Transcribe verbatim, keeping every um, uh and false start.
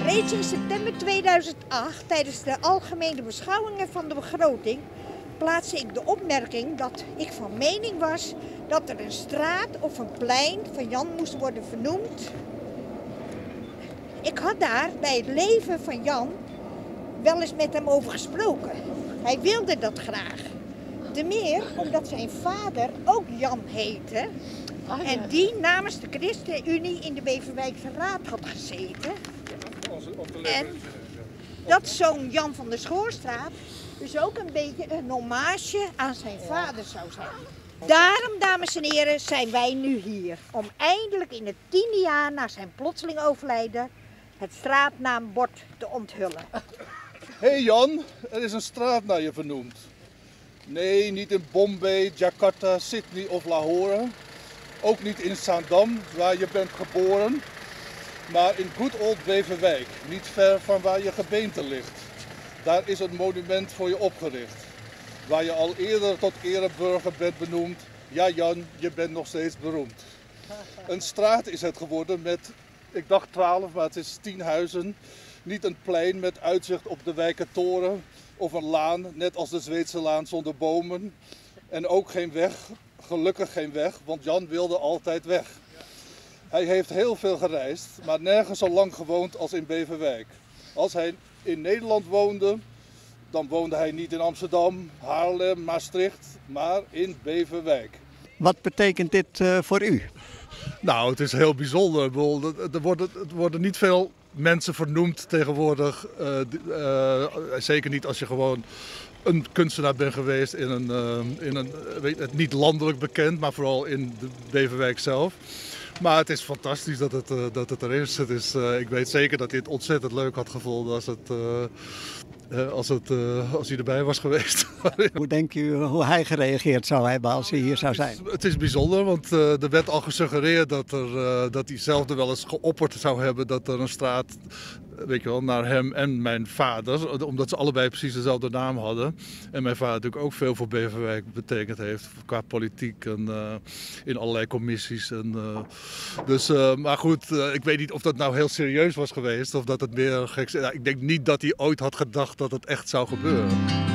Reeds in september tweeduizend acht, tijdens de algemene beschouwingen van de begroting, plaatste ik de opmerking dat ik van mening was dat er een straat of een plein van Jan moest worden vernoemd. Ik had daar bij het leven van Jan wel eens met hem over gesproken. Hij wilde dat graag. Te meer omdat zijn vader ook Jan heette. Ah, ja. En die namens de ChristenUnie in de Beverwijkse Raad had gezeten. En dat zo'n Jan van der Schoorstraat dus ook een beetje een hommage aan zijn vader zou zijn. Daarom, dames en heren, zijn wij nu hier. Om eindelijk in het tiende jaar na zijn plotseling overlijden het straatnaambord te onthullen. Hé hey Jan, er is een straat naar je vernoemd. Nee, niet in Bombay, Jakarta, Sydney of Lahore. Ook niet in Zaandam, waar je bent geboren. Maar in good old Beverwijk, niet ver van waar je gebeente ligt. Daar is een monument voor je opgericht. Waar je al eerder tot ereburger bent benoemd. Ja Jan, je bent nog steeds beroemd. Een straat is het geworden met, ik dacht twaalf, maar het is tien huizen. Niet een plein met uitzicht op de Wijkertoren of een laan, net als de Zweedse laan zonder bomen. En ook geen weg, gelukkig geen weg, want Jan wilde altijd weg. Hij heeft heel veel gereisd, maar nergens zo lang gewoond als in Beverwijk. Als hij in Nederland woonde, dan woonde hij niet in Amsterdam, Haarlem, Maastricht, maar in Beverwijk. Wat betekent dit uh, voor u? Nou, het is heel bijzonder. Er worden, er worden niet veel mensen vernoemd tegenwoordig. Uh, uh, zeker niet als je gewoon een kunstenaar bent geweest in een, uh, in een weet het, niet landelijk bekend, maar vooral in de Beverwijk zelf. Maar het is fantastisch dat het, uh, dat het er is. Het is uh, ik weet zeker dat hij het ontzettend leuk had gevonden als, het, uh, uh, als, het, uh, als hij erbij was geweest. Hoe denkt u hoe hij gereageerd zou hebben als hij hier zou zijn? Het is, het is bijzonder, want uh, er werd al gesuggereerd dat, er, uh, dat hij zelf er wel eens geopperd zou hebben dat er een straat, weet je wel, naar hem en mijn vader, omdat ze allebei precies dezelfde naam hadden. En mijn vader natuurlijk ook veel voor Beverwijk betekend heeft, qua politiek en uh, in allerlei commissies. En, uh, dus, uh, maar goed, uh, ik weet niet of dat nou heel serieus was geweest of dat het meer gek is. Ja, ik denk niet dat hij ooit had gedacht dat het echt zou gebeuren.